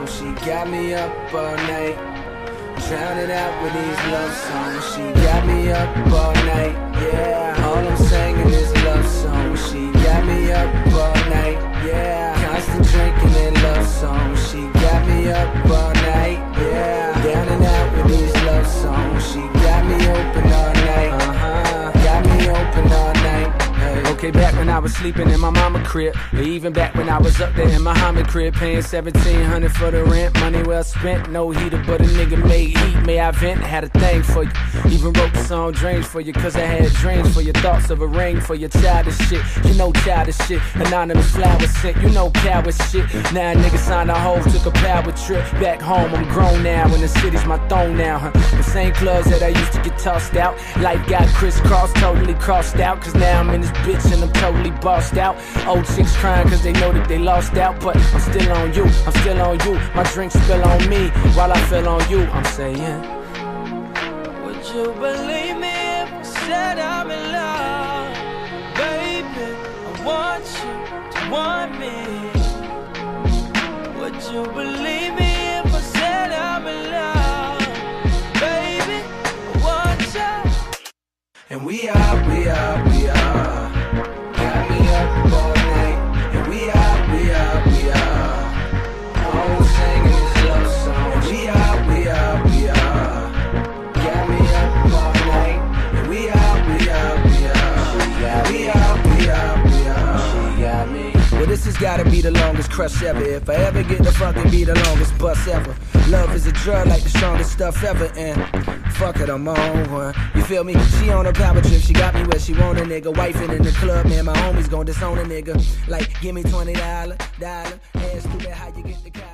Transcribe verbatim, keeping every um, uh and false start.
songs. She got me up all night, drowning out with these love songs. She got me up all night, yeah. All I'm singing is love songs. She got me up all night, yeah. Constant drinking and love songs. She got me up all night, yeah. Down and out with these love songs. She got me open all night, uh-huh. Got me open all night. Okay, back when I was sleeping in my mama crib, or even back when I was up there in my Muhammad crib, paying seventeen hundred for the rent, money well spent, no heater, but a nigga made heat, may I vent, had a thing for you, even wrote the song Dreams for you, cause I had dreams for your thoughts of a ring for your childish shit, you know childish shit, anonymous flowers sent, you know coward shit, now a nigga signed a hoe, took a power trip, back home, I'm grown now, and the city's my throne now, huh, the same clubs that I used to get tossed out, life got crisscrossed, totally crossed out, cause now I'm in this bitch and I'm totally bossed out. Old chicks crying cause they know that they lost out, but I'm still on you, I'm still on you. My drink spill on me while I fell on you. I'm saying, would you believe me if I said I'm in love? Baby, I want you to want me. Would you believe me if I said I'm in love? Baby, I want you. And we are, we are, we are. Got me up all night, and we are, we are, we are. All we're singing is love songs. We are, we are, we are. Got me up all night, and we are, we are, we are. We are, we are, we are. She got me. Well, this has gotta be the longest crush ever. If I ever get to fucking be the longest bus ever. Love is a drug like the strongest stuff ever, and fuck it, I'm on one. You feel me? She on a power trip, she got me where she want a nigga. Wifing in the club, man, my homies gon' disown a nigga. Like, give me twenty dollars, dollar. Ass stupid, how you get the car?